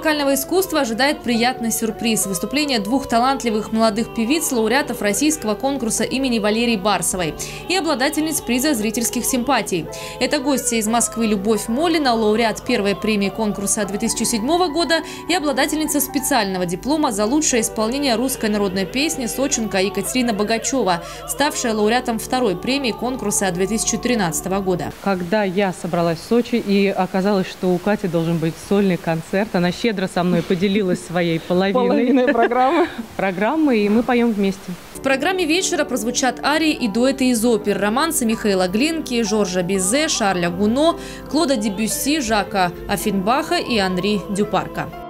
вокального искусства ожидает приятный сюрприз – выступление двух талантливых молодых певиц, лауреатов российского конкурса имени Валерии Барсовой и обладательниц приза зрительских симпатий. Это гостья из Москвы Любовь Молина, лауреат первой премии конкурса 2007 года и обладательница специального диплома за лучшее исполнение русской народной песни сочинка Екатерина Богачева, ставшая лауреатом второй премии конкурса 2013 года. Когда я собралась в Сочи и оказалось, что у Кати должен быть сольный концерт, она щедро со мной поделилась своей половиной программы, и мы поем вместе. В программе вечера прозвучат арии и дуэты из опер, романсы Михаила Глинки, Жоржа Бизе, Шарля Гуно, Клода Дебюсси, Жака Оффенбаха и Анри Дюпарка.